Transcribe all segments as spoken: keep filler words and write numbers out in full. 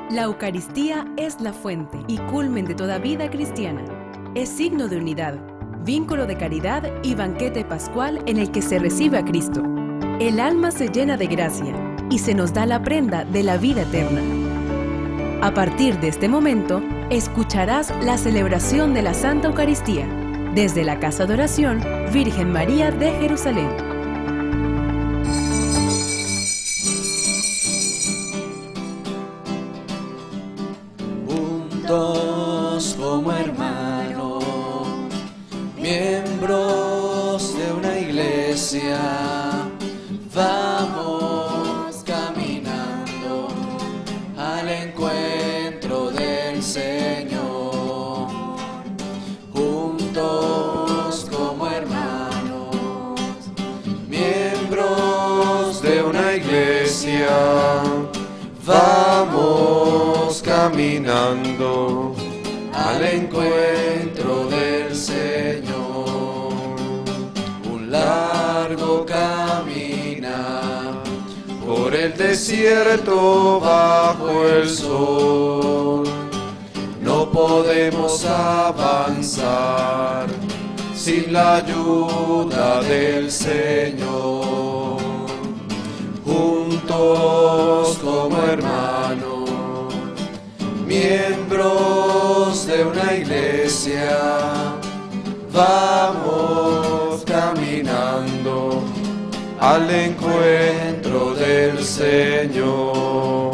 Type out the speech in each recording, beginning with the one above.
La Eucaristía es la fuente y culmen de toda vida cristiana. Es signo de unidad, vínculo de caridad y banquete pascual en el que se recibe a Cristo. El alma se llena de gracia y se nos da la prenda de la vida eterna. A partir de este momento, escucharás la celebración de la Santa Eucaristía desde la Casa de Oración Virgen María de Jerusalén. Juntos como hermanos, miembros de una iglesia, vamos caminando al encuentro del Señor. Juntos como hermanos, miembros de una iglesia, vamos caminando al encuentro del Señor. Un largo caminar por el desierto bajo el sol. No podemos avanzar sin la ayuda del Señor. Juntos como hermanos, miembros de una iglesia, vamos caminando al encuentro del Señor.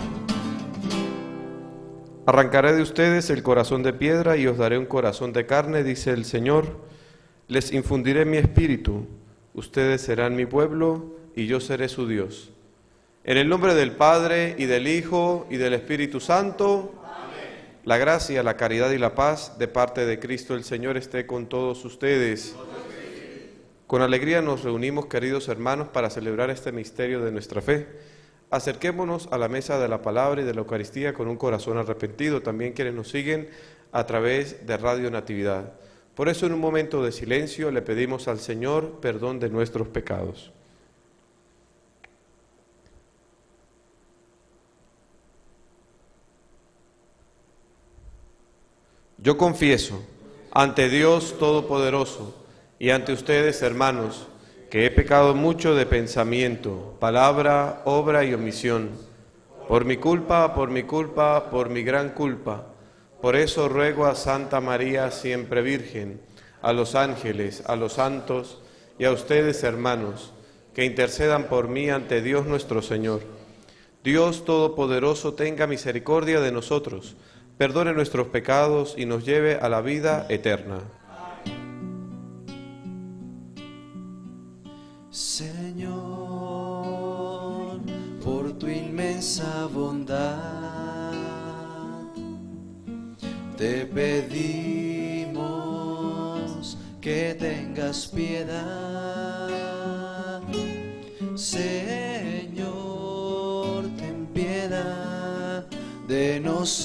Arrancaré de ustedes el corazón de piedra y os daré un corazón de carne, dice el Señor. Les infundiré mi espíritu, ustedes serán mi pueblo y yo seré su Dios. En el nombre del Padre, y del Hijo, y del Espíritu Santo. Amén. La gracia, la caridad y la paz de parte de Cristo el Señor esté con todos ustedes. Con alegría nos reunimos, queridos hermanos, para celebrar este misterio de nuestra fe. Acerquémonos a la mesa de la palabra y de la Eucaristía con un corazón arrepentido, también quienes nos siguen a través de Radio Natividad. Por eso, en un momento de silencio, le pedimos al Señor perdón de nuestros pecados. Yo confieso ante Dios Todopoderoso y ante ustedes, hermanos, que he pecado mucho de pensamiento, palabra, obra y omisión. Por mi culpa, por mi culpa, por mi gran culpa. Por eso ruego a Santa María, siempre Virgen, a los ángeles, a los santos y a ustedes, hermanos, que intercedan por mí ante Dios nuestro Señor. Dios Todopoderoso tenga misericordia de nosotros, perdone nuestros pecados y nos lleve a la vida eterna. Señor, por tu inmensa bondad, te pedimos que tengas piedad. Señor, ten piedad de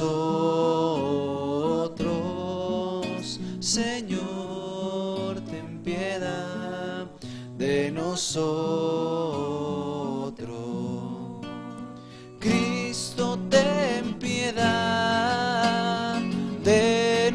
nosotros. Señor, ten piedad de nosotros. Cristo, ten piedad de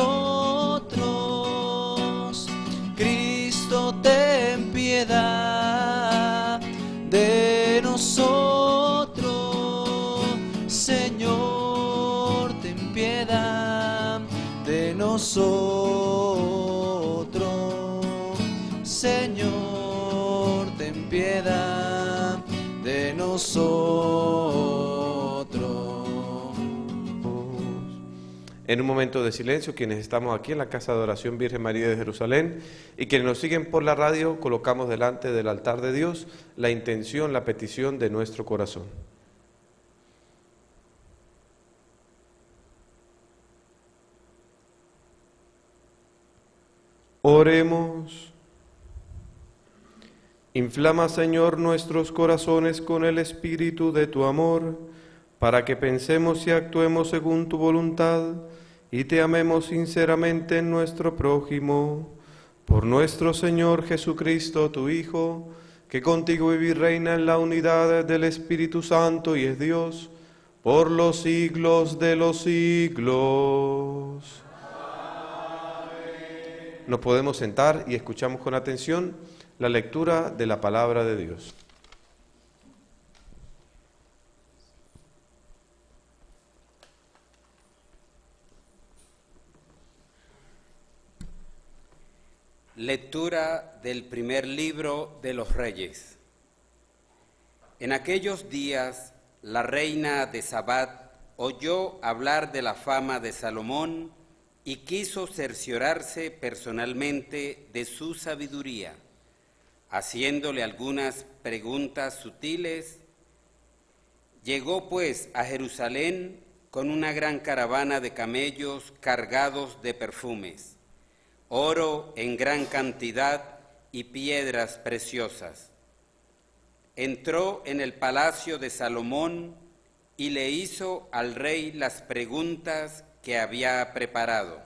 nosotros. Cristo, ten piedad de nosotros. Señor, ten piedad de nosotros. Señor, ten piedad de nosotros. En un momento de silencio, quienes estamos aquí en la Casa de Oración Virgen María de Jerusalén y quienes nos siguen por la radio, colocamos delante del altar de Dios la intención, la petición de nuestro corazón. Oremos. Inflama, Señor, nuestros corazones con el espíritu de tu amor, para que pensemos y actuemos según tu voluntad y te amemos sinceramente en nuestro prójimo. Por nuestro Señor Jesucristo, tu Hijo, que contigo vive y reina en la unidad del Espíritu Santo y es Dios, por los siglos de los siglos. Nos podemos sentar y escuchamos con atención la lectura de la palabra de Dios. Lectura del primer libro de los Reyes. En aquellos días, la reina de Sabá oyó hablar de la fama de Salomón y quiso cerciorarse personalmente de su sabiduría, haciéndole algunas preguntas sutiles. Llegó pues a Jerusalén con una gran caravana de camellos cargados de perfumes, oro en gran cantidad y piedras preciosas. Entró en el palacio de Salomón y le hizo al rey las preguntas que había preparado.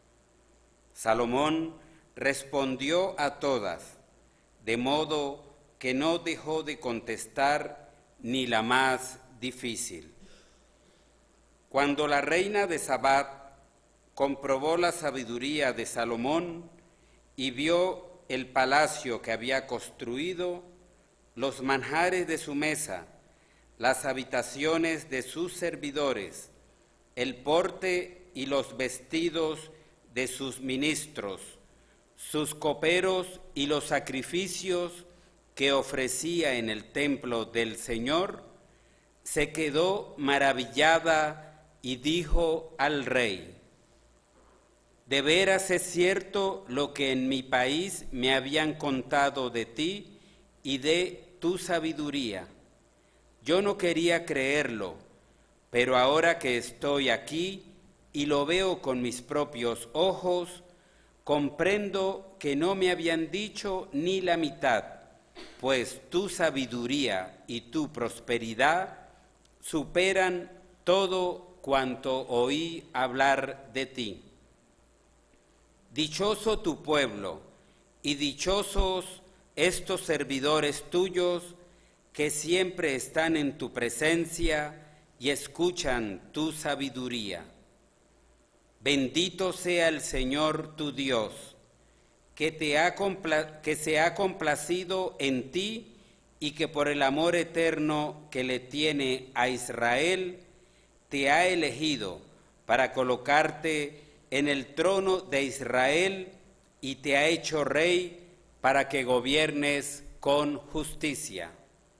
Salomón respondió a todas, de modo que no dejó de contestar ni la más difícil. Cuando la reina de Sabá comprobó la sabiduría de Salomón y vio el palacio que había construido, los manjares de su mesa, las habitaciones de sus servidores, el porte y los vestidos de sus ministros, sus coperos y los sacrificios que ofrecía en el templo del Señor, se quedó maravillada y dijo al rey: de veras es cierto lo que en mi país me habían contado de ti y de tu sabiduría. Yo no quería creerlo, pero ahora que estoy aquí y lo veo con mis propios ojos, comprendo que no me habían dicho ni la mitad, pues tu sabiduría y tu prosperidad superan todo cuanto oí hablar de ti. Dichoso tu pueblo y dichosos estos servidores tuyos que siempre están en tu presencia y escuchan tu sabiduría. Bendito sea el Señor tu Dios, que, te ha compla- que se ha complacido en ti y que por el amor eterno que le tiene a Israel, te ha elegido para colocarte en el trono de Israel y te ha hecho rey para que gobiernes con justicia.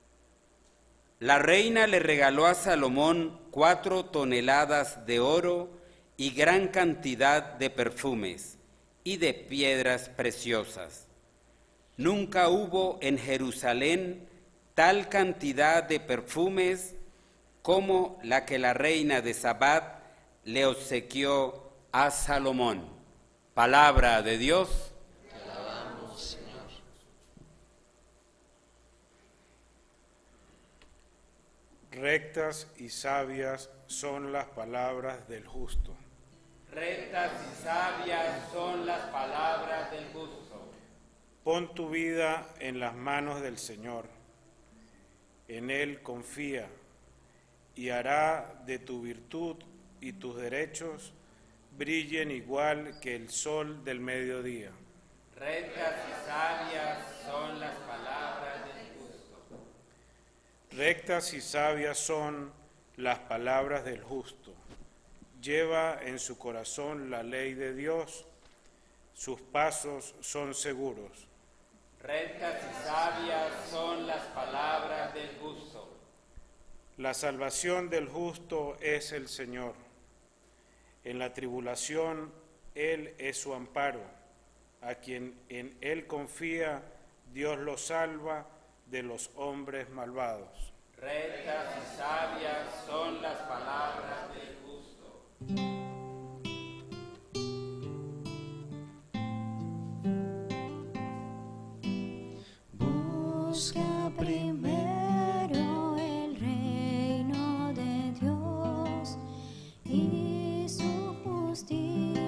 La reina le regaló a Salomón cuatro toneladas de oro y gran cantidad de perfumes y de piedras preciosas. Nunca hubo en Jerusalén tal cantidad de perfumes como la que la reina de Sabá le obsequió a Salomón. Palabra de Dios. Rectas y sabias son las palabras del justo. Rectas y sabias son las palabras del justo. Pon tu vida en las manos del Señor. En Él confía y hará de tu virtud y tus derechos brillen igual que el sol del mediodía. Rectas y sabias son las palabras del justo. Rectas y sabias son las palabras del justo. Lleva en su corazón la ley de Dios, sus pasos son seguros. Rectas y sabias son las palabras del justo. La salvación del justo es el Señor. En la tribulación, Él es su amparo. A quien en Él confía, Dios lo salva de los hombres malvados. Rectas y sabias son las palabras del justo. Busca primero el reino de Dios y su justicia.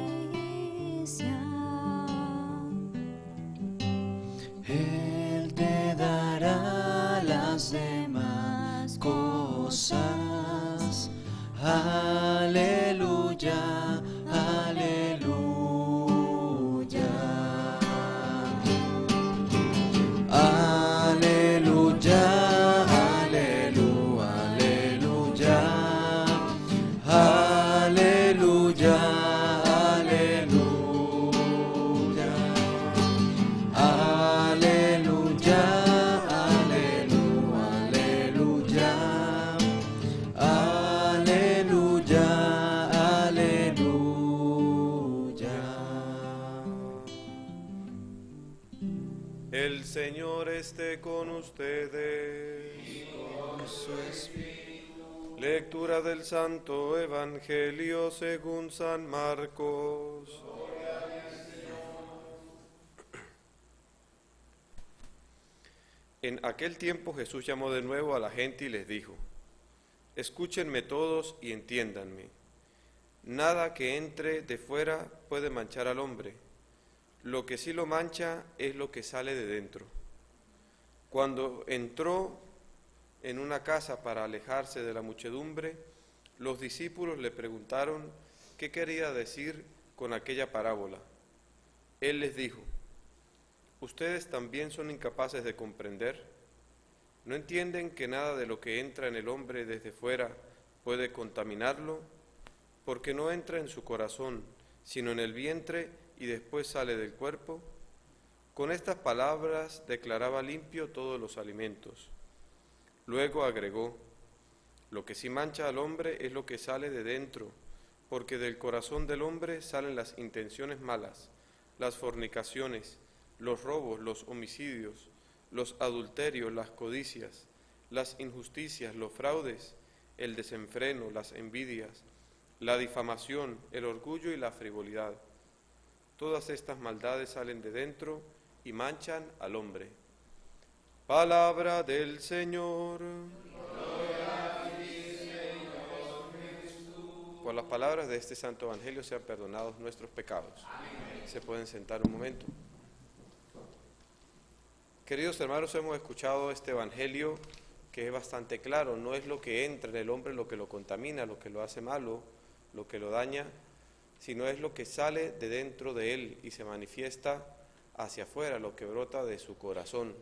Él te dará las demás cosas. aleluya, aleluya. Aleluya, aleluya, aleluya. Aleluya, aleluya. Aleluya, aleluya, aleluya. Aleluya, aleluya. El Señor esté con ustedes. Y con su espíritu. Lectura del Santo Evangelio según San Marcos. En aquel tiempo Jesús llamó de nuevo a la gente y les dijo: escúchenme todos y entiéndanme. Nada que entre de fuera puede manchar al hombre. Lo que sí lo mancha es lo que sale de dentro. Cuando entró en una casa para alejarse de la muchedumbre, los discípulos le preguntaron qué quería decir con aquella parábola. Él les dijo: ¿ustedes también son incapaces de comprender? ¿No entienden que nada de lo que entra en el hombre desde fuera puede contaminarlo? Porque no entra en su corazón, sino en el vientre y después sale del cuerpo. Con estas palabras declaraba limpio todos los alimentos. Luego agregó: lo que sí mancha al hombre es lo que sale de dentro, porque del corazón del hombre salen las intenciones malas, las fornicaciones, los robos, los homicidios, los adulterios, las codicias, las injusticias, los fraudes, el desenfreno, las envidias, la difamación, el orgullo y la frivolidad. Todas estas maldades salen de dentro y manchan al hombre. Palabra del Señor. Gloria a ti, Señor Jesús. Por las palabras de este santo evangelio sean perdonados nuestros pecados. Amén. Se pueden sentar un momento. Queridos hermanos, hemos escuchado este evangelio que es bastante claro. No es lo que entra en el hombre lo que lo contamina, lo que lo hace malo, lo que lo daña, sino es lo que sale de dentro de él y se manifiesta hacia afuera, lo que brota de su corazón.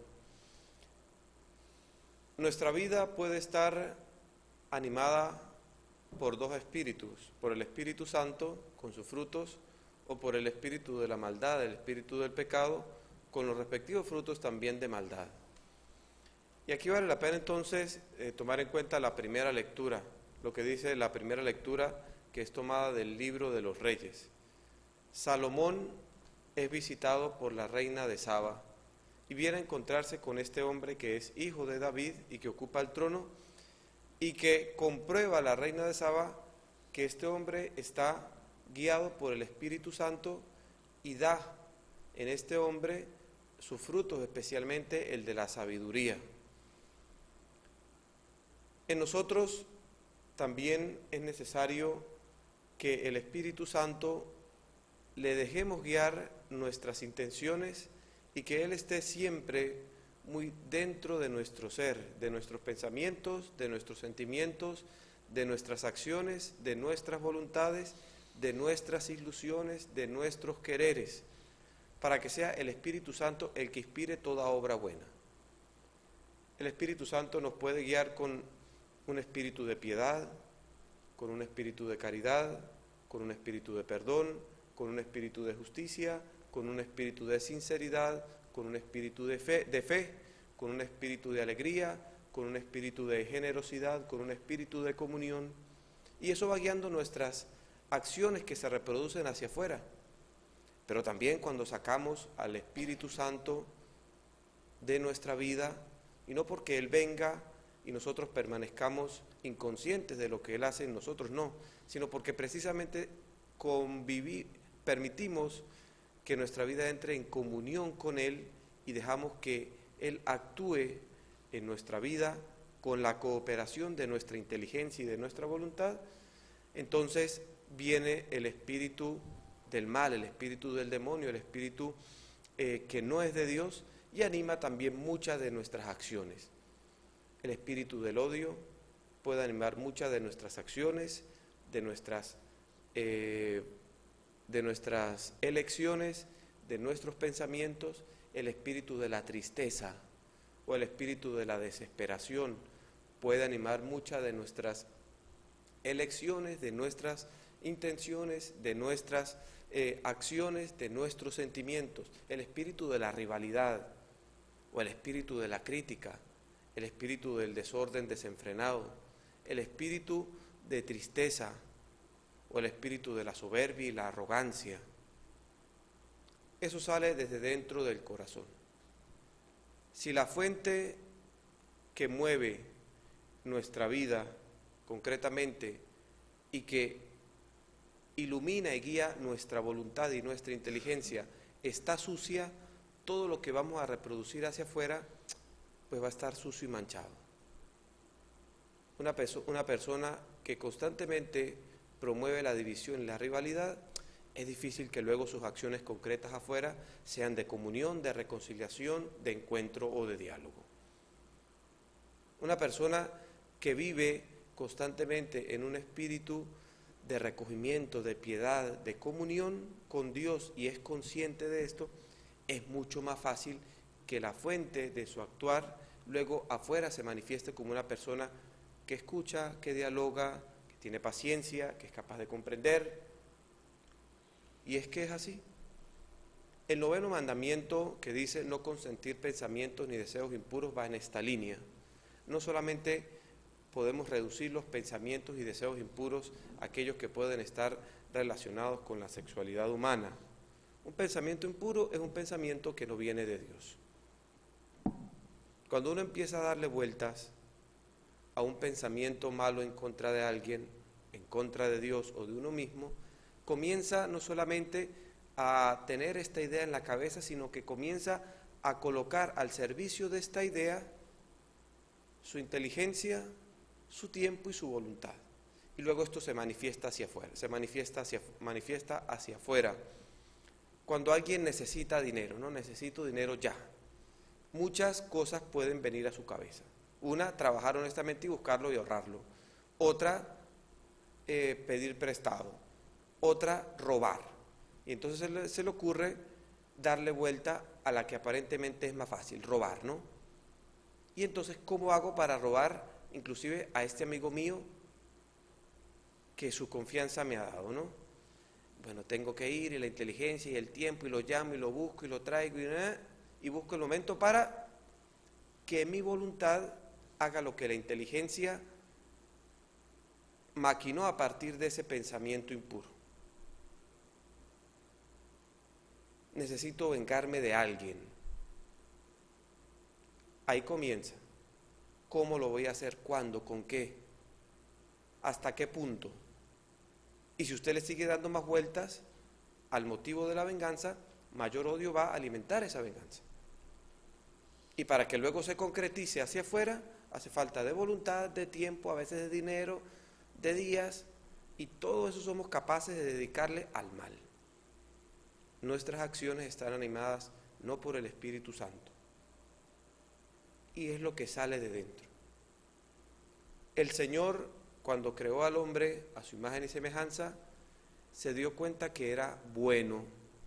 Nuestra vida puede estar animada por dos espíritus, por el Espíritu Santo con sus frutos, o por el espíritu de la maldad, el espíritu del pecado, con los respectivos frutos también de maldad. Y aquí vale la pena entonces eh, tomar en cuenta la primera lectura, lo que dice la primera lectura, que es tomada del libro de los Reyes. Salomón es visitado por la reina de Saba y viene a encontrarse con este hombre que es hijo de David y que ocupa el trono, y que comprueba la reina de Saba que este hombre está guiado por el Espíritu Santo y da en este hombre sus frutos, especialmente el de la sabiduría. En nosotros también es necesario que el Espíritu Santo le dejemos guiar nuestras intenciones y que Él esté siempre muy dentro de nuestro ser, de nuestros pensamientos, de nuestros sentimientos, de nuestras acciones, de nuestras voluntades, de nuestras ilusiones, de nuestros quereres, para que sea el Espíritu Santo el que inspire toda obra buena. El Espíritu Santo nos puede guiar con un espíritu de piedad, con un espíritu de caridad, con un espíritu de perdón, con un espíritu de justicia, con un espíritu de sinceridad, con un espíritu de fe, de fe, con un espíritu de alegría, con un espíritu de generosidad, con un espíritu de comunión. Y eso va guiando nuestras acciones que se reproducen hacia afuera. Pero también cuando sacamos al Espíritu Santo de nuestra vida, y no porque Él venga y nosotros permanezcamos inconscientes de lo que Él hace en nosotros, no, sino porque precisamente convivi- permitimos que nuestra vida entre en comunión con Él y dejamos que Él actúe en nuestra vida con la cooperación de nuestra inteligencia y de nuestra voluntad. Entonces viene el espíritu del mal, el espíritu del demonio, el espíritu eh, que no es de Dios, y anima también muchas de nuestras acciones. El espíritu del odio, puede animar muchas de nuestras acciones, de nuestras, eh, de nuestras elecciones, de nuestros pensamientos. El espíritu de la tristeza o el espíritu de la desesperación puede animar muchas de nuestras elecciones, de nuestras intenciones, de nuestras eh, acciones, de nuestros sentimientos. El espíritu de la rivalidad o el espíritu de la crítica, el espíritu del desorden desenfrenado, el espíritu de tristeza o el espíritu de la soberbia y la arrogancia. Eso sale desde dentro del corazón. Si la fuente que mueve nuestra vida concretamente y que ilumina y guía nuestra voluntad y nuestra inteligencia está sucia, todo lo que vamos a reproducir hacia afuera pues va a estar sucio y manchado. Una, perso- una persona que constantemente promueve la división y la rivalidad, es difícil que luego sus acciones concretas afuera sean de comunión, de reconciliación, de encuentro o de diálogo. Una persona que vive constantemente en un espíritu de recogimiento, de piedad, de comunión con Dios y es consciente de esto, es mucho más fácil que la fuente de su actuar luego afuera se manifieste como una persona que escucha, que dialoga, que tiene paciencia, que es capaz de comprender. Y es que es así. El noveno mandamiento que dice no consentir pensamientos ni deseos impuros va en esta línea. No solamente podemos reducir los pensamientos y deseos impuros a aquellos que pueden estar relacionados con la sexualidad humana. Un pensamiento impuro es un pensamiento que no viene de Dios. Cuando uno empieza a darle vueltas a un pensamiento malo en contra de alguien, en contra de Dios o de uno mismo, comienza no solamente a tener esta idea en la cabeza, sino que comienza a colocar al servicio de esta idea su inteligencia, su tiempo y su voluntad. Y luego esto se manifiesta hacia afuera, se manifiesta hacia, manifiesta hacia afuera. Cuando alguien necesita dinero, no necesito dinero ya, muchas cosas pueden venir a su cabeza. Una, trabajar honestamente y buscarlo y ahorrarlo. Otra, eh, pedir prestado. Otra, robar. Y entonces se le, se le ocurre darle vuelta a la que aparentemente es más fácil, robar, ¿no? Y entonces, ¿cómo hago para robar inclusive a este amigo mío que su confianza me ha dado, ¿no? Bueno, tengo que ir y la inteligencia y el tiempo y lo llamo y lo busco y lo traigo y, eh, y busco el momento para que mi voluntad haga lo que la inteligencia maquinó a partir de ese pensamiento impuro. Necesito vengarme de alguien. Ahí comienza. ¿Cómo lo voy a hacer? ¿Cuándo? ¿Con qué? ¿Hasta qué punto? Y si usted le sigue dando más vueltas al motivo de la venganza, mayor odio va a alimentar esa venganza. Y para que luego se concretice hacia afuera, hace falta de voluntad, de tiempo, a veces de dinero, de días, y todo eso somos capaces de dedicarle al mal. Nuestras acciones están animadas no por el Espíritu Santo. Y es lo que sale de dentro. El Señor, cuando creó al hombre a su imagen y semejanza, se dio cuenta que era bueno.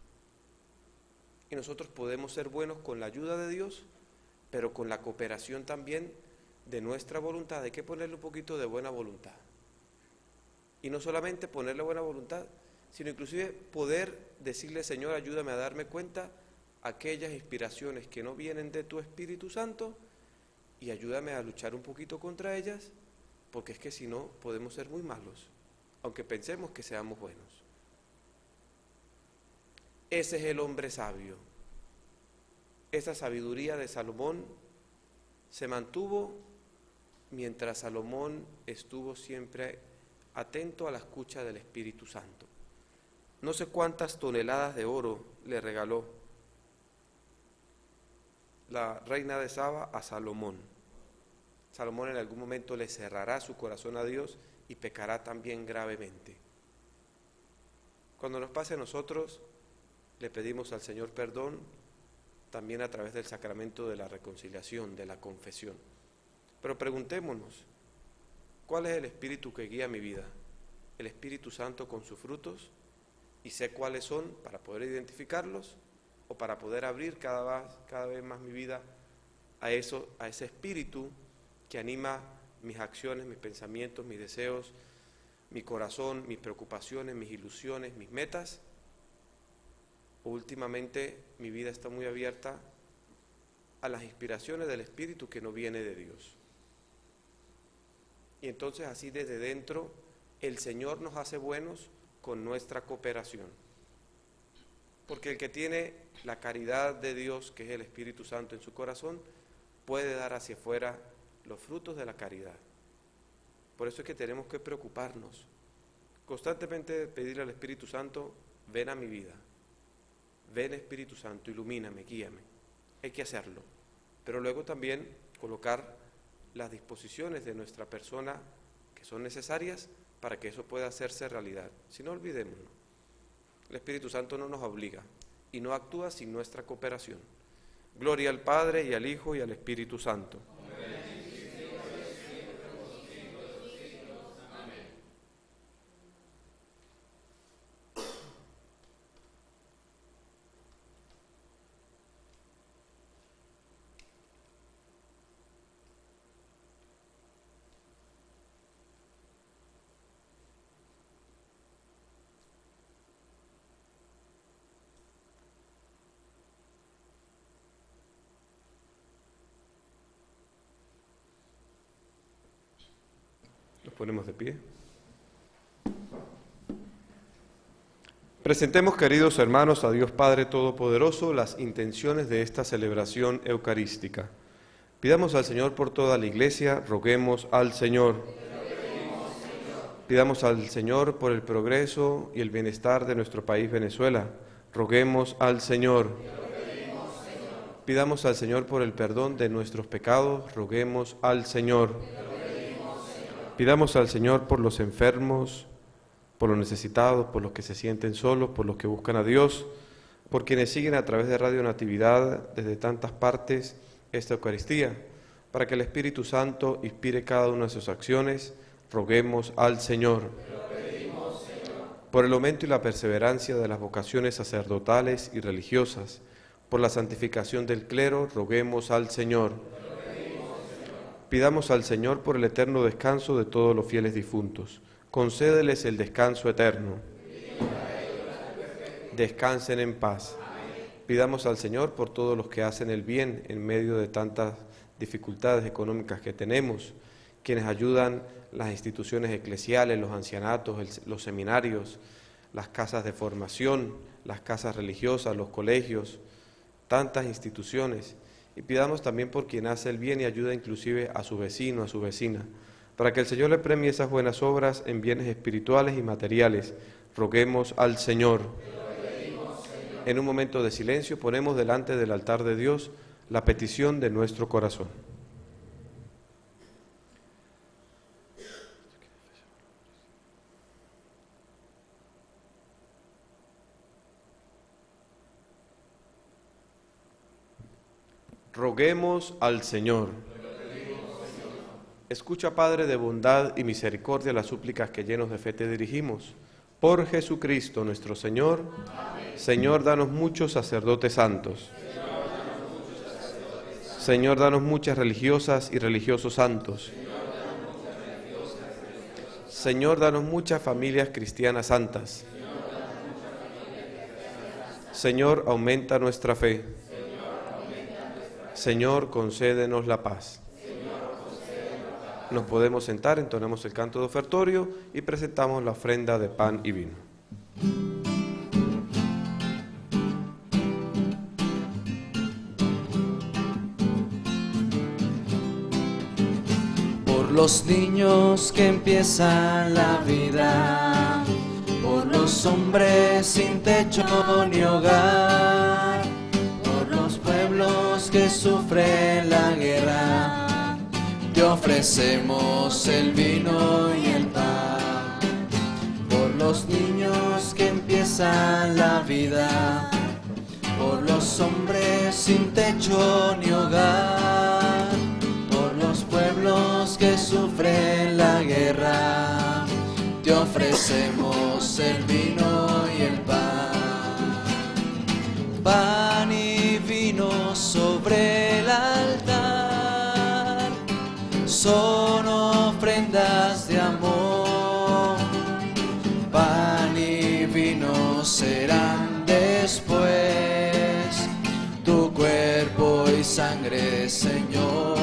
Y nosotros podemos ser buenos con la ayuda de Dios, pero con la cooperación también de nuestra voluntad. Hay que ponerle un poquito de buena voluntad. Y no solamente ponerle buena voluntad, sino inclusive poder decirle, Señor, ayúdame a darme cuenta aquellas inspiraciones que no vienen de tu Espíritu Santo y ayúdame a luchar un poquito contra ellas, porque es que si no podemos ser muy malos, aunque pensemos que seamos buenos. Ese es el hombre sabio. Esa sabiduría de Salomón se mantuvo mientras Salomón estuvo siempre atento a la escucha del Espíritu Santo. No sé cuántas toneladas de oro le regaló la reina de Saba a Salomón. Salomón en algún momento le cerrará su corazón a Dios y pecará también gravemente. Cuando nos pase a nosotros, le pedimos al Señor perdón, también a través del sacramento de la reconciliación, de la confesión. Pero preguntémonos, ¿Cuál es el espíritu que guía mi vida? El Espíritu Santo con sus frutos, y sé cuáles son para poder identificarlos o para poder abrir cada vez, cada vez más mi vida a, eso, a ese espíritu que anima mis acciones, mis pensamientos, mis deseos, mi corazón, mis preocupaciones, mis ilusiones, mis metas. O últimamente mi vida está muy abierta a las inspiraciones del espíritu que no viene de Dios. Y entonces así desde dentro el Señor nos hace buenos con nuestra cooperación. Porque el que tiene la caridad de Dios, que es el Espíritu Santo en su corazón, puede dar hacia afuera los frutos de la caridad. Por eso es que tenemos que preocuparnos, constantemente pedirle al Espíritu Santo, ven a mi vida, ven Espíritu Santo, ilumíname, guíame. Hay que hacerlo, pero luego también colocar las disposiciones de nuestra persona que son necesarias para que eso pueda hacerse realidad. Si no, olvidémonos, el Espíritu Santo no nos obliga y no actúa sin nuestra cooperación. Gloria al Padre y al Hijo y al Espíritu Santo. Nos ponemos de pie. Presentemos, queridos hermanos, a Dios Padre Todopoderoso las intenciones de esta celebración eucarística. Pidamos al Señor por toda la Iglesia, roguemos al Señor. Pidamos al Señor por el progreso y el bienestar de nuestro país Venezuela, roguemos al Señor. Pidamos al Señor por el perdón de nuestros pecados, roguemos al Señor. Pidamos al Señor por los enfermos, por los necesitados, por los que se sienten solos, por los que buscan a Dios, por quienes siguen a través de Radio Natividad desde tantas partes esta Eucaristía, para que el Espíritu Santo inspire cada una de sus acciones, roguemos al Señor. Por el aumento y la perseverancia de las vocaciones sacerdotales y religiosas, por la santificación del clero, roguemos al Señor. Pidamos al Señor por el eterno descanso de todos los fieles difuntos. Concédeles el descanso eterno. Descansen en paz. Pidamos al Señor por todos los que hacen el bien en medio de tantas dificultades económicas que tenemos, quienes ayudan las instituciones eclesiales, los ancianatos, el, los seminarios, las casas de formación, las casas religiosas, los colegios, tantas instituciones. Y pidamos también por quien hace el bien y ayuda inclusive a su vecino, a su vecina, para que el Señor le premie esas buenas obras en bienes espirituales y materiales. Roguemos al Señor. En un momento de silencio ponemos delante del altar de Dios la petición de nuestro corazón. Roguemos al Señor. Escucha, Padre de bondad y misericordia, las súplicas que llenos de fe te dirigimos. Por Jesucristo nuestro Señor. Amén. Señor, danos muchos sacerdotes santos. Señor, danos muchas religiosas y religiosos santos. Señor, danos muchas familias cristianas santas. Señor, aumenta nuestra fe. Señor, concédenos la paz. Nos podemos sentar, entonamos el canto de ofertorio y presentamos la ofrenda de pan y vino. Por los niños que empiezan la vida, por los hombres sin techo ni hogar, por los pueblos que sufren la guerra, te ofrecemos el vino y el pan. Por los niños que empiezan la vida, por los hombres sin techo ni hogar, por los pueblos que sufren la guerra, te ofrecemos el vino y el pan. Pan y vino sobre el altar son ofrendas de amor. Pan y vino serán después tu cuerpo y sangre, Señor.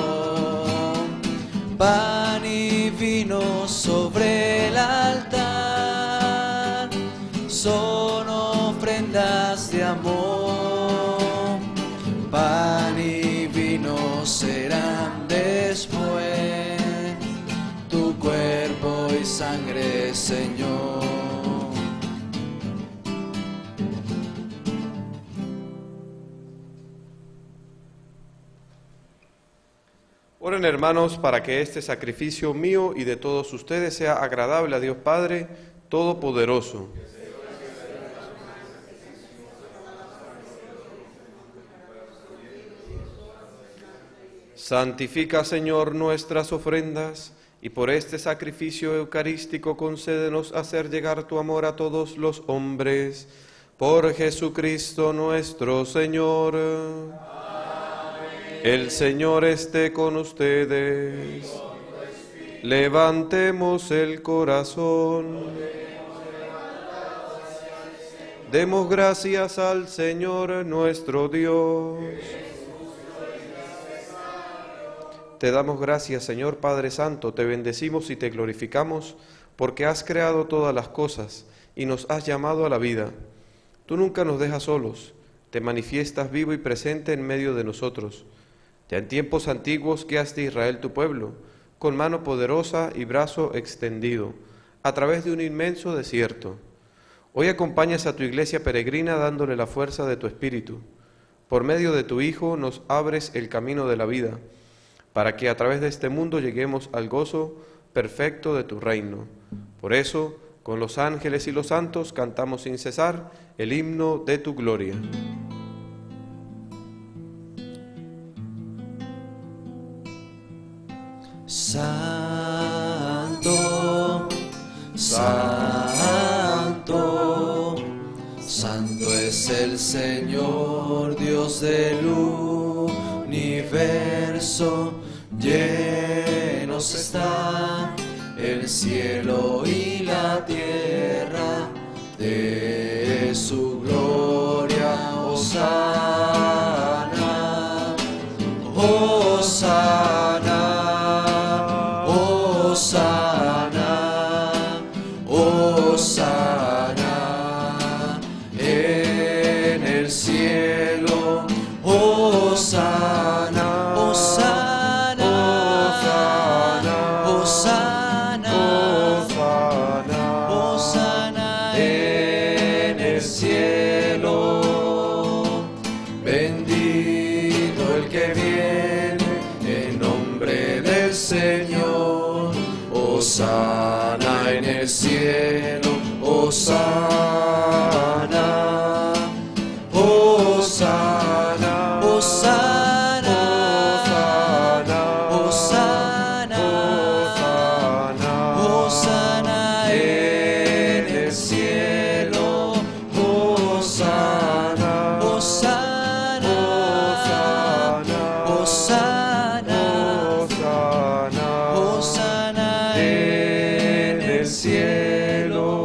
Pan y vino sobre el altar son ofrendas de amor. Pan y vino serán después tu cuerpo y sangre, Señor. Oren, hermanos, para que este sacrificio mío y de todos ustedes sea agradable a Dios Padre Todopoderoso. Santifica, Señor, nuestras ofrendas, y por este sacrificio eucarístico concédenos hacer llegar tu amor a todos los hombres. Por Jesucristo nuestro Señor. El Señor esté con ustedes. Levantemos el corazón. Demos gracias al Señor nuestro Dios. Te damos gracias, Señor Padre Santo, te bendecimos y te glorificamos, porque has creado todas las cosas y nos has llamado a la vida. Tú nunca nos dejas solos, te manifiestas vivo y presente en medio de nosotros. Ya en tiempos antiguos guiaste a Israel tu pueblo, con mano poderosa y brazo extendido, a través de un inmenso desierto. Hoy acompañas a tu iglesia peregrina dándole la fuerza de tu espíritu. Por medio de tu Hijo nos abres el camino de la vida, para que a través de este mundo lleguemos al gozo perfecto de tu reino. Por eso, con los ángeles y los santos cantamos sin cesar el himno de tu gloria. Santo, santo, santo es el Señor, Dios del universo. Llenos está el cielo y la tierra de su gloria. Hosana, Hosana, Hosana, Hosana en el cielo. Hosana, Hosana, Hosana, Hosana, Hosana en el cielo. Bendito el que viene en nombre del Señor. Hosana en el cielo. Hosana, Hosana, Hosana, Hosana, Hosana en el cielo. Hosana, Hosana, Hosana, Hosana en el cielo.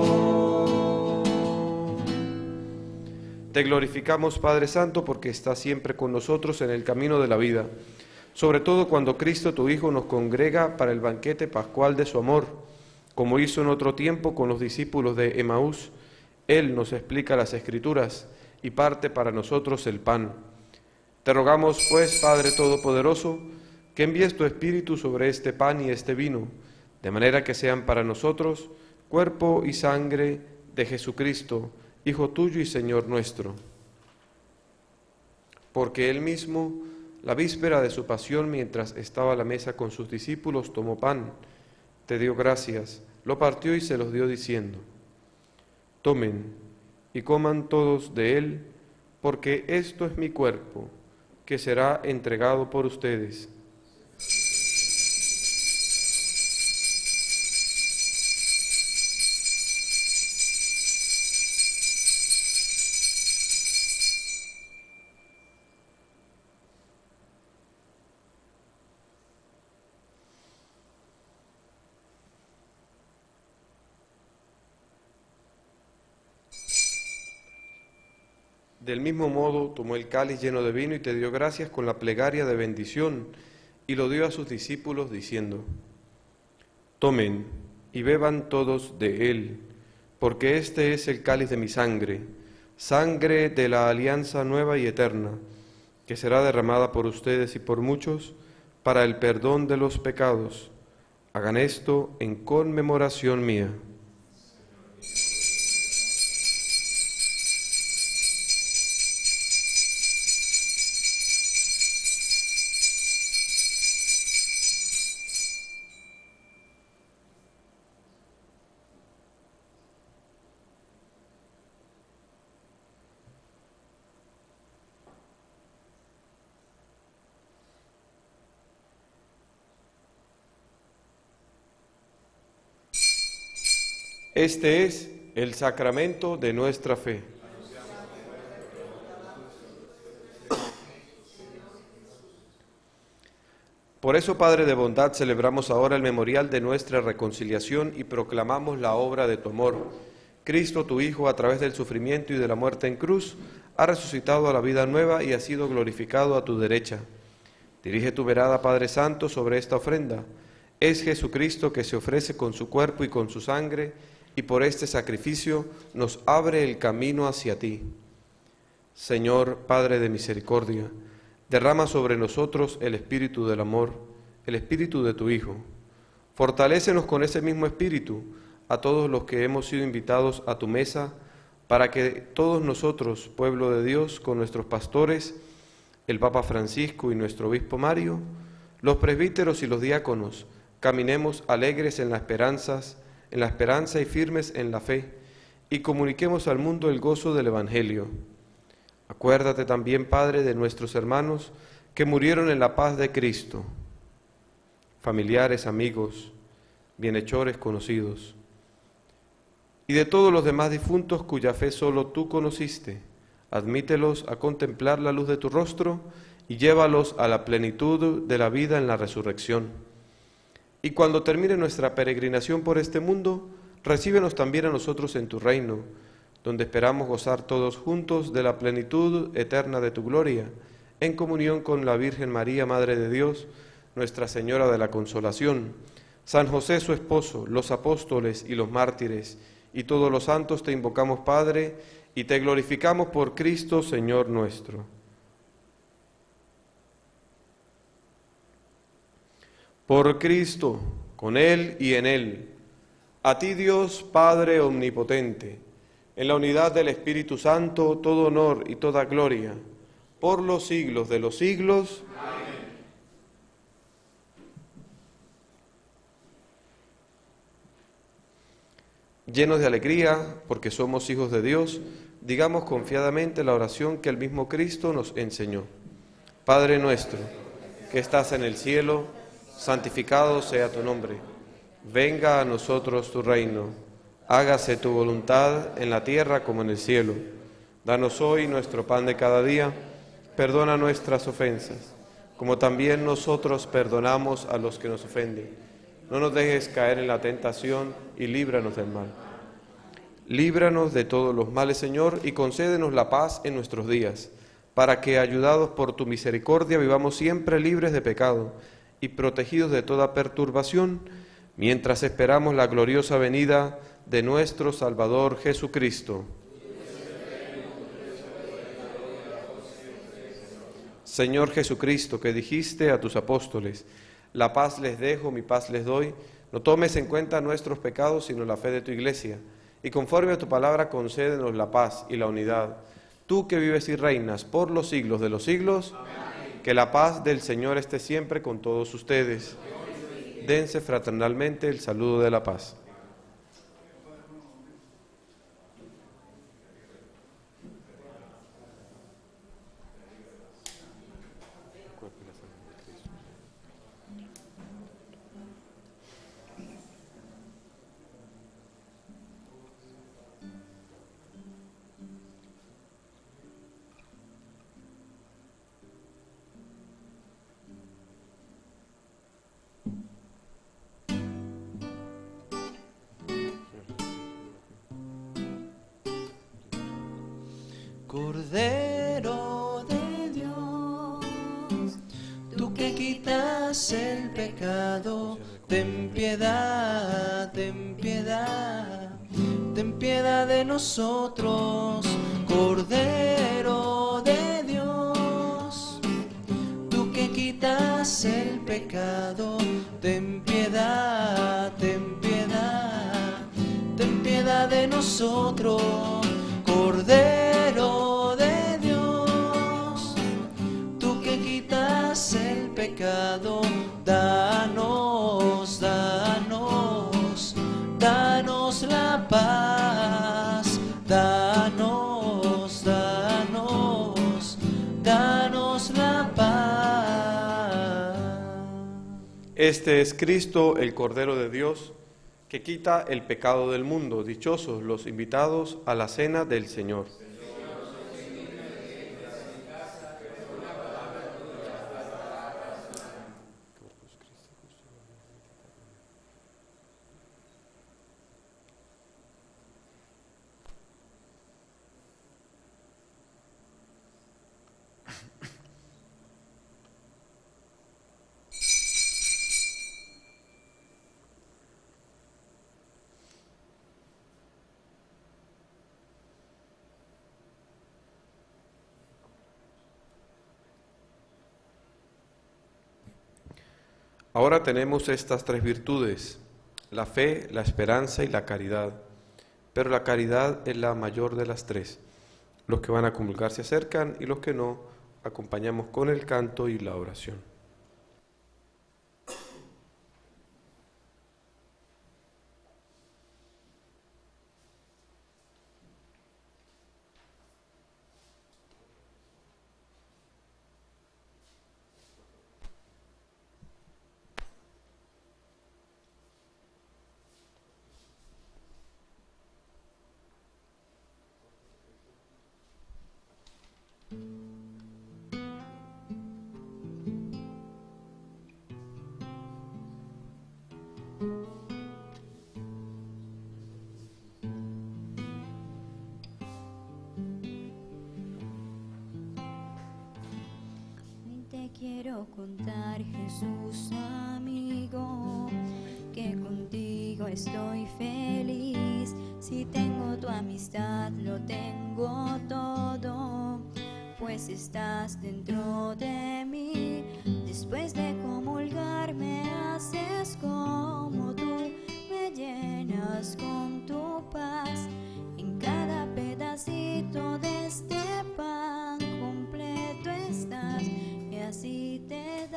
Te glorificamos, Padre Santo, porque estás siempre con nosotros en el camino de la vida, sobre todo cuando Cristo, tu Hijo, nos congrega para el banquete pascual de su amor, como hizo en otro tiempo con los discípulos de Emaús. Él nos explica las Escrituras y parte para nosotros el pan. Te rogamos, pues, Padre Todopoderoso, que envíes tu Espíritu sobre este pan y este vino, de manera que sean para nosotros cuerpo y sangre de Jesucristo, Hijo tuyo y Señor nuestro. Porque Él mismo, la víspera de su pasión, mientras estaba a la mesa con sus discípulos, tomó pan, te dio gracias, lo partió y se los dio diciendo: tomen y coman todos de él, porque esto es mi cuerpo, que será entregado por ustedes. Del mismo modo tomó el cáliz lleno de vino y te dio gracias con la plegaria de bendición y lo dio a sus discípulos diciendo: Tomen y beban todos de él, porque este es el cáliz de mi sangre, sangre de la alianza nueva y eterna, que será derramada por ustedes y por muchos para el perdón de los pecados. Hagan esto en conmemoración mía. Este es el sacramento de nuestra fe. Por eso, Padre de bondad, celebramos ahora el memorial de nuestra reconciliación y proclamamos la obra de tu amor. Cristo, tu Hijo, a través del sufrimiento y de la muerte en cruz, ha resucitado a la vida nueva y ha sido glorificado a tu derecha. Dirige tu mirada, Padre Santo, sobre esta ofrenda. Es Jesucristo que se ofrece con su cuerpo y con su sangre, y por este sacrificio nos abre el camino hacia ti. Señor, Padre de misericordia, derrama sobre nosotros el espíritu del amor, el espíritu de tu Hijo. Fortalécenos con ese mismo espíritu a todos los que hemos sido invitados a tu mesa, para que todos nosotros, pueblo de Dios, con nuestros pastores, el Papa Francisco y nuestro obispo Mario, los presbíteros y los diáconos, caminemos alegres en las esperanzas, en la esperanza y firmes en la fe, y comuniquemos al mundo el gozo del Evangelio. Acuérdate también, Padre, de nuestros hermanos que murieron en la paz de Cristo, familiares, amigos, bienhechores conocidos, y de todos los demás difuntos cuya fe solo tú conociste. Admítelos a contemplar la luz de tu rostro y llévalos a la plenitud de la vida en la resurrección. Y cuando termine nuestra peregrinación por este mundo, recíbenos también a nosotros en tu reino, donde esperamos gozar todos juntos de la plenitud eterna de tu gloria, en comunión con la Virgen María, Madre de Dios, Nuestra Señora de la Consolación, San José su esposo, los apóstoles y los mártires, y todos los santos te invocamos, Padre, y te glorificamos por Cristo, Señor nuestro. Por Cristo, con Él y en Él, a ti Dios Padre omnipotente, en la unidad del Espíritu Santo, todo honor y toda gloria, por los siglos de los siglos. Amén. Llenos de alegría, porque somos hijos de Dios, digamos confiadamente la oración que el mismo Cristo nos enseñó. Padre nuestro, que estás en el cielo, santificado sea tu nombre. Venga a nosotros tu reino. Hágase tu voluntad en la tierra como en el cielo. Danos hoy nuestro pan de cada día. Perdona nuestras ofensas, como también nosotros perdonamos a los que nos ofenden. No nos dejes caer en la tentación y líbranos del mal. Líbranos de todos los males, Señor, y concédenos la paz en nuestros días, para que, ayudados por tu misericordia, vivamos siempre libres de pecado y protegidos de toda perturbación, mientras esperamos la gloriosa venida de nuestro Salvador Jesucristo. Señor Jesucristo, que dijiste a tus apóstoles: la paz les dejo, mi paz les doy, no tomes en cuenta nuestros pecados, sino la fe de tu Iglesia, y conforme a tu palabra concédenos la paz y la unidad. Tú que vives y reinas por los siglos de los siglos, amén. Que la paz del Señor esté siempre con todos ustedes. Dense fraternalmente el saludo de la paz. Cordero de Dios, tú que quitas el pecado, ten piedad, ten piedad, ten piedad de nosotros. Cordero de Dios, tú que quitas el pecado, ten piedad, ten piedad, ten piedad de nosotros. Cordero de Dios, tú que quitas el pecado, danos, danos, danos la paz, danos, danos, danos la paz. Este es Cristo, el Cordero de Dios, que quita el pecado del mundo. Dichosos los invitados a la cena del Señor. Ahora tenemos estas tres virtudes, la fe, la esperanza y la caridad, pero la caridad es la mayor de las tres. Los que van a comulgar se acercan y los que no, acompañamos con el canto y la oración. Quiero contar, Jesús amigo, que contigo estoy feliz. Si tengo tu amistad, lo tengo todo, pues estás dentro de mí. Después de comulgar me haces como tú, me llenas con tu paz. En cada pedacito de este pan completo estás, y así te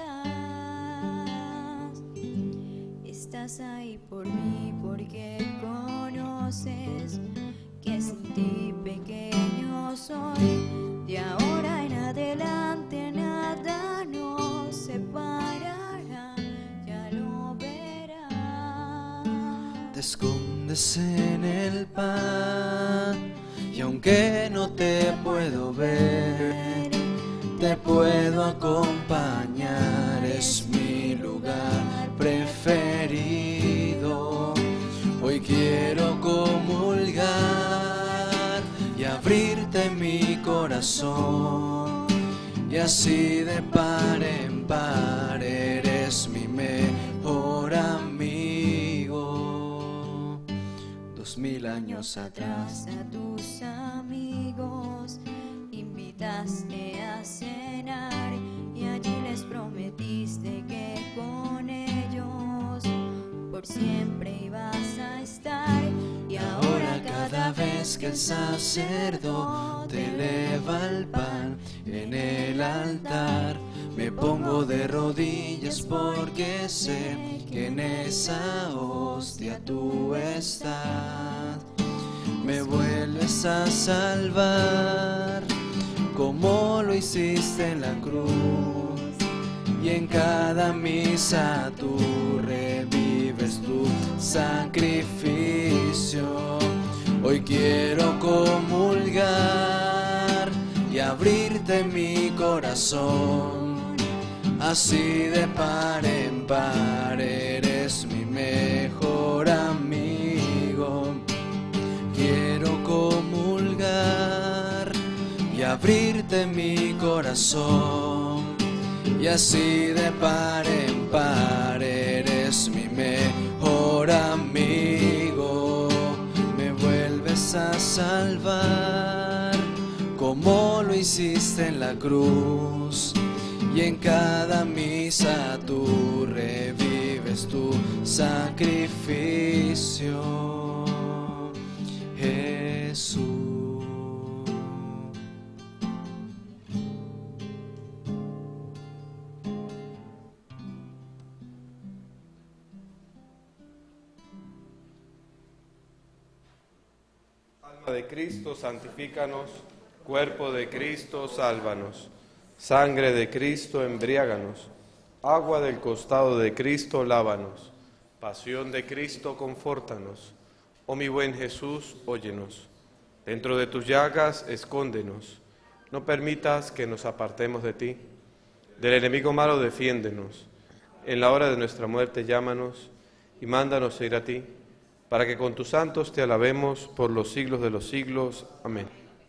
das. Estás ahí por mí porque conoces que sin ti pequeño soy. De ahora en adelante nada nos separará, ya lo verás. Te escondes en el pan y aunque no te puedo ver, te puedo acompañar. Es mi lugar preferido. Hoy quiero comulgar y abrirte mi corazón, y así de par en par eres mi mejor amigo. Dos mil años atrás a tus amigos invitaste a cenar y allí les prometiste que con ellos por siempre ibas a estar. Y ahora cada vez que el sacerdote eleva el pan en el altar, me pongo de rodillas porque sé que en esa hostia tú estás. Me vuelves a salvar como lo hiciste en la cruz, y en cada misa tú revives tu sacrificio. Hoy quiero comulgar y abrirte mi corazón, así de par en par eres mi mejor amigo. Quiero comulgar abrirte mi corazón, y así de par en par eres mi mejor amigo. Me vuelves a salvar como lo hiciste en la cruz, y en cada misa tú revives tu sacrificio, Jesús. Alma de Cristo, santifícanos. Cuerpo de Cristo, sálvanos. Sangre de Cristo, embriáganos. Agua del costado de Cristo, lávanos. Pasión de Cristo, confórtanos. Oh mi buen Jesús, óyenos. Dentro de tus llagas, escóndenos. No permitas que nos apartemos de ti. Del enemigo malo, defiéndenos. En la hora de nuestra muerte, llámanos y mándanos ir a ti, para que con tus santos te alabemos por los siglos de los siglos. Amén.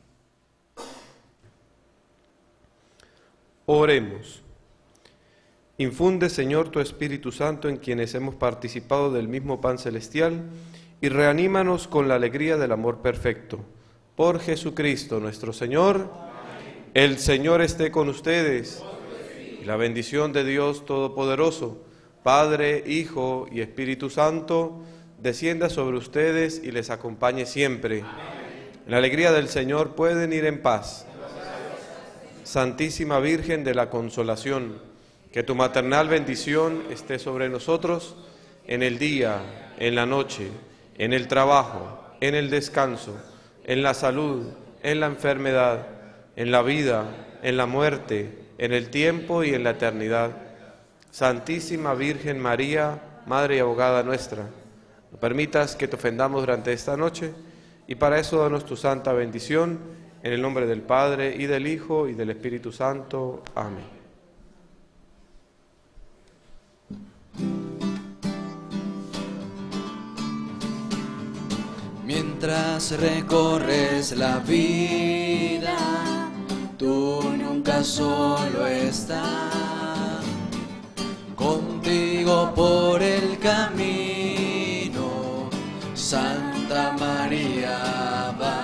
Oremos. Infunde, Señor, tu Espíritu Santo en quienes hemos participado del mismo pan celestial y reanímanos con la alegría del amor perfecto. Por Jesucristo nuestro Señor. Amén. El Señor esté con ustedes. Y la bendición de Dios Todopoderoso, Padre, Hijo y Espíritu Santo, descienda sobre ustedes y les acompañe siempre. Amén. En la alegría del Señor pueden ir en paz. Santísima Virgen de la Consolación, que tu maternal bendición esté sobre nosotros en el día, en la noche, en el trabajo, en el descanso, en la salud, en la enfermedad, en la vida, en la muerte, en el tiempo y en la eternidad. Santísima Virgen María, Madre y Abogada nuestra, no permitas que te ofendamos durante esta noche, y para eso danos tu santa bendición. En el nombre del Padre, y del Hijo, y del Espíritu Santo. Amén. Mientras recorres la vida, tú nunca solo estás. Contigo por el camino, Santa María va.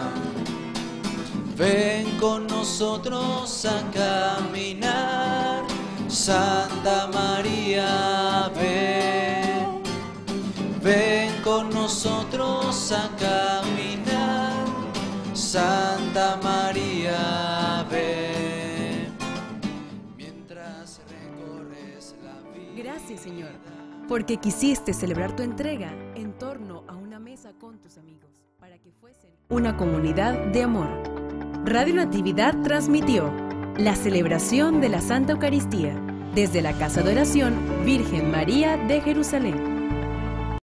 Ven con nosotros a caminar, Santa María, ven. Ven con nosotros a caminar, Santa María, ven. Mientras recorres la vida. Gracias, Señor, porque quisiste celebrar tu entrega en torno a una mesa con tus amigos, para que fuesen una comunidad de amor. Radio Natividad transmitió la celebración de la Santa Eucaristía desde la Casa de Oración Virgen María de Jerusalén.